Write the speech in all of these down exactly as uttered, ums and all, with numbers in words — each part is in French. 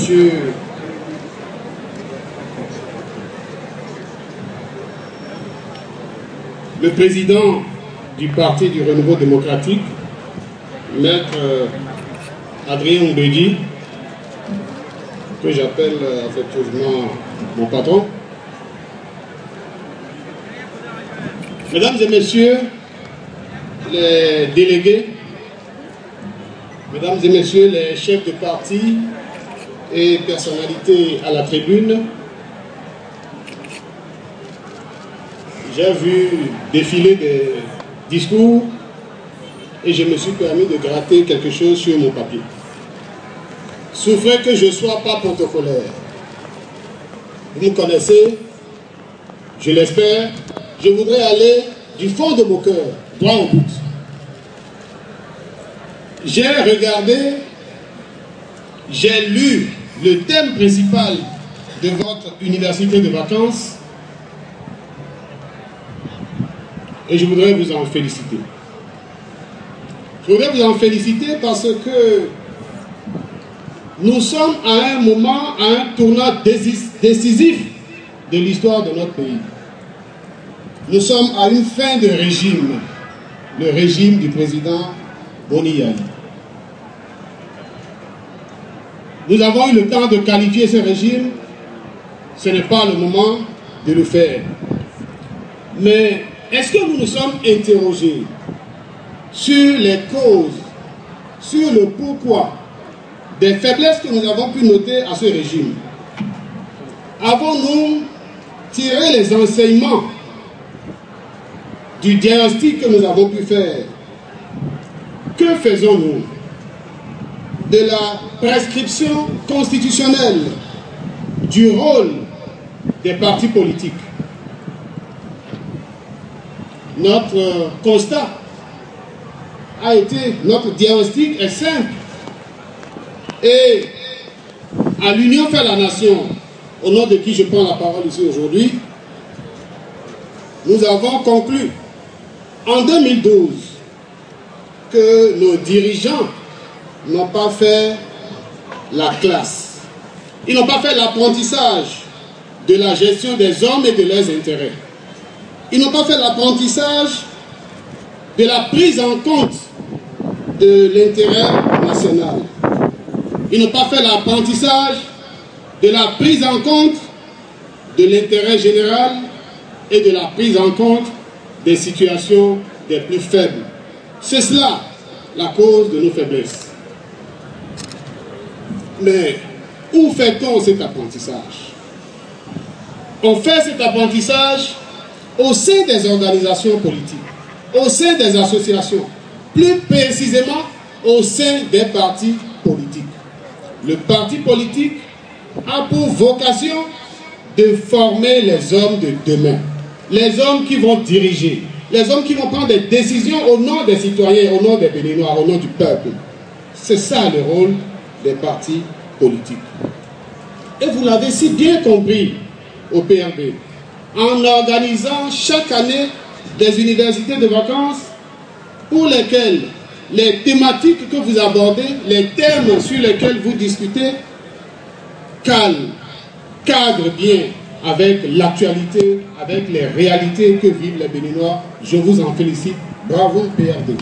Monsieur le président du Parti du Renouveau démocratique, Maître Adrien Mbedi, que j'appelle affectueusement mon patron, Mesdames et Messieurs les délégués, Mesdames et Messieurs les chefs de parti et personnalités à la tribune, j'ai vu défiler des discours et je me suis permis de gratter quelque chose sur mon papier. Souffrez que je ne sois pas protocolaire. Vous me connaissez, je l'espère. Je voudrais aller du fond de mon cœur, droit au but. J'ai regardé, j'ai lu le thème principal de votre université de vacances et je voudrais vous en féliciter. Je voudrais vous en féliciter parce que nous sommes à un moment, à un tournant décisif de l'histoire de notre pays. Nous sommes à une fin de régime, le régime du président Boni Yayi. Nous avons eu le temps de qualifier ce régime, ce n'est pas le moment de le faire. Mais est-ce que nous nous sommes interrogés sur les causes, sur le pourquoi des faiblesses que nous avons pu noter à ce régime? Avons-nous tiré les enseignements du diagnostic que nous avons pu faire? Que faisons-nous de la prescription constitutionnelle du rôle des partis politiques? Notre constat a été, notre diagnostic est simple. Et à l'Union fait la nation, au nom de qui je prends la parole ici aujourd'hui, nous avons conclu en deux mille douze que nos dirigeants n'ont pas fait la classe. Ils n'ont pas fait l'apprentissage de la gestion des hommes et de leurs intérêts. Ils n'ont pas fait l'apprentissage de la prise en compte de l'intérêt national. Ils n'ont pas fait l'apprentissage de la prise en compte de l'intérêt général et de la prise en compte des situations des plus faibles. C'est cela la cause de nos faiblesses. Mais où fait-on cet apprentissage? On fait cet apprentissage au sein des organisations politiques, au sein des associations, plus précisément au sein des partis politiques. Le parti politique a pour vocation de former les hommes de demain, les hommes qui vont diriger, les hommes qui vont prendre des décisions au nom des citoyens, au nom des Béninois, au nom du peuple. C'est ça le rôle des partis politiques. Et vous l'avez si bien compris au P R B, en organisant chaque année des universités de vacances pour lesquelles les thématiques que vous abordez, les thèmes sur lesquels vous discutez, calent, cadrent bien avec l'actualité, avec les réalités que vivent les Béninois. Je vous en félicite. Bravo P R D.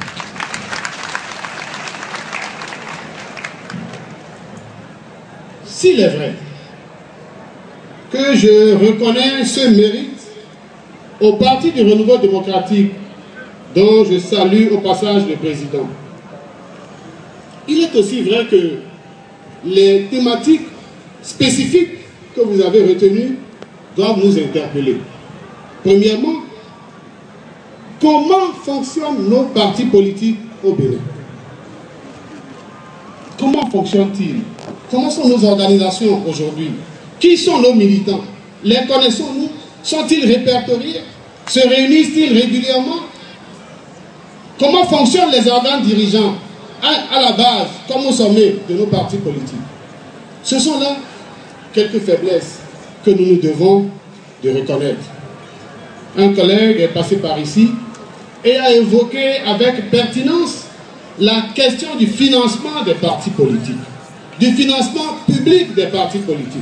S'il est vrai que je reconnais ce mérite au Parti du Renouveau démocratique, dont je salue au passage le président, il est aussi vrai que les thématiques spécifiques que vous avez retenues doivent nous interpeller. Premièrement, comment fonctionnent nos partis politiques au Bénin? Comment fonctionnent-ils? Comment sont nos organisations aujourd'hui? Qui sont nos militants? Les connaissons-nous? Sont-ils répertoriés? Se réunissent-ils régulièrement? Comment fonctionnent les organes dirigeants à, à la base, comme au sommet de nos partis politiques? Ce sont là quelques faiblesses que nous nous devons de reconnaître. Un collègue est passé par ici et a évoqué avec pertinence la question du financement des partis politiques. du financement public des partis politiques.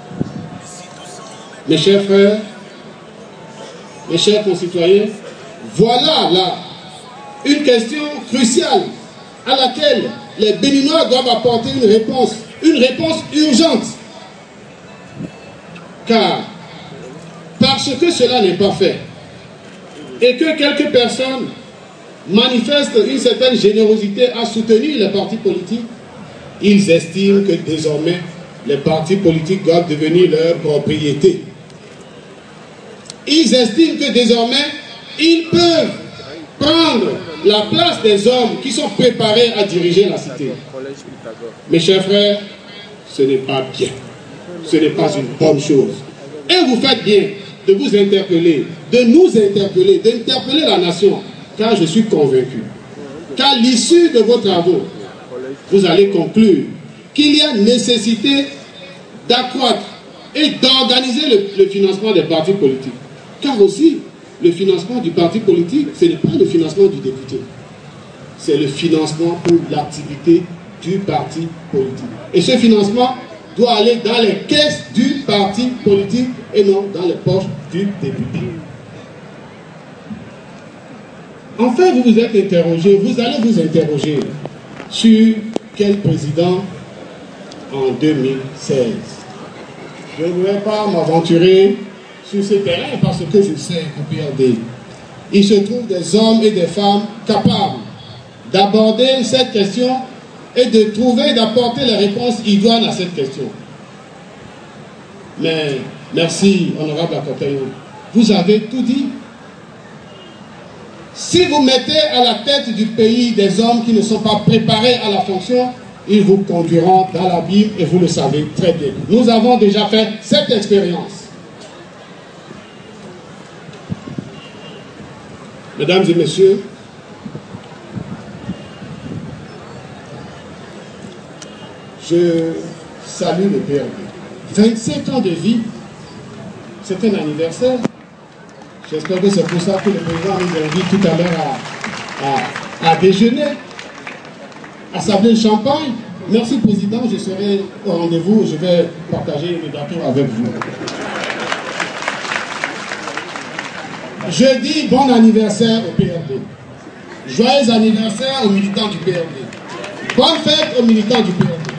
Mes chers frères, mes chers concitoyens, voilà là une question cruciale à laquelle les Béninois doivent apporter une réponse, une réponse urgente. Car, parce que cela n'est pas fait, et que quelques personnes manifestent une certaine générosité à soutenir les partis politiques, ils estiment que désormais, les partis politiques doivent devenir leur propriété. Ils estiment que désormais, ils peuvent prendre la place des hommes qui sont préparés à diriger la cité. Mes chers frères, ce n'est pas bien. Ce n'est pas une bonne chose. Et vous faites bien de vous interpeller, de nous interpeller, d'interpeller la nation, car je suis convaincu qu'à l'issue de vos travaux, vous allez conclure qu'il y a nécessité d'accroître et d'organiser le, le financement des partis politiques. Car aussi, le financement du parti politique, ce n'est pas le financement du député. C'est le financement pour l'activité du parti politique. Et ce financement doit aller dans les caisses du parti politique et non dans les poches du député. Enfin, vous vous êtes interrogé, vous allez vous interroger sur quel président en deux mille seize. Je ne vais pas m'aventurer sur ce terrain parce que je sais qu'au P R D, il se trouve des hommes et des femmes capables d'aborder cette question et de trouver, d'apporter les réponses idoines à cette question. Mais, merci, honorable Akotaïon, vous avez tout dit. Si vous mettez à la tête du pays des hommes qui ne sont pas préparés à la fonction, ils vous conduiront dans l'abîme et vous le savez très bien. Nous avons déjà fait cette expérience. Mesdames et messieurs, je salue le P R D. vingt-sept ans de vie, c'est un anniversaire. J'espère que c'est pour ça que le président nous invite tout à l'heure à, à, à déjeuner, à sabler le champagne. Merci président, je serai au rendez-vous, je vais partager le gâteau avec vous. Je dis bon anniversaire au P R D. Joyeux anniversaire aux militants du P R D. Bonne fête aux militants du P R D.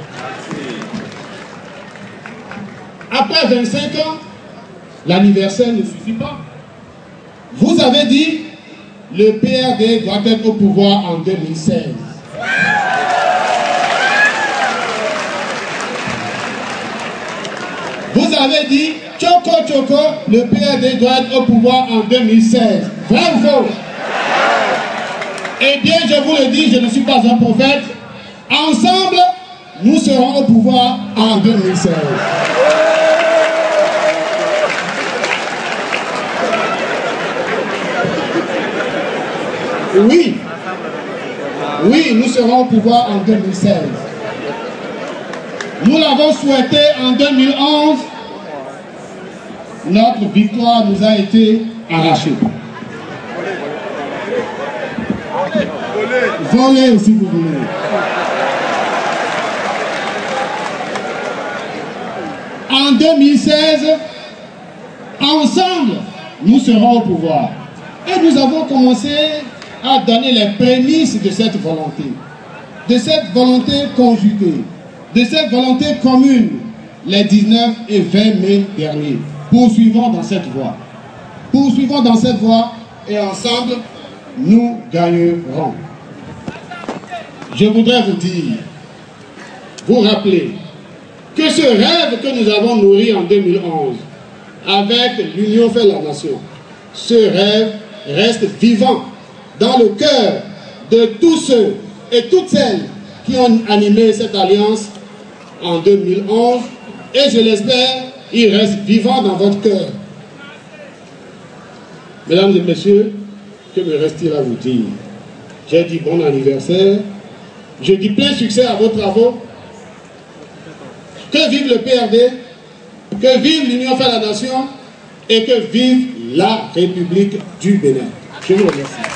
Après vingt-cinq ans, l'anniversaire ne suffit pas. Vous avez dit, le P R D doit être au pouvoir en deux mille seize. Vous avez dit, Choco Choco, le P R D doit être au pouvoir en deux mille seize. Vrai ou faux? Eh bien, je vous le dis, je ne suis pas un prophète. Ensemble, nous serons au pouvoir en deux mille seize. Oui, oui, nous serons au pouvoir en deux mille seize. Nous l'avons souhaité en deux mille onze. Notre victoire nous a été arrachée. Volée, si vous voulez. En deux mille seize, ensemble, nous serons au pouvoir. Et nous avons commencé à donner les prémices de cette volonté, de cette volonté conjuguée, de cette volonté commune, les dix-neuf et vingt mai derniers. Poursuivons dans cette voie. Poursuivons dans cette voie et ensemble, nous gagnerons. Je voudrais vous dire, vous rappeler, que ce rêve que nous avons nourri en deux mille onze, avec l'Union fait la nation, ce rêve reste vivant dans le cœur de tous ceux et toutes celles qui ont animé cette alliance en deux mille onze, et je l'espère, il reste vivant dans votre cœur. Mesdames et messieurs, que me reste-t-il à vous dire? J'ai dit bon anniversaire, je dis plein succès à vos travaux, que vive le P R D, que vive l'Union fait la nation et que vive la République du Bénin. Je vous remercie.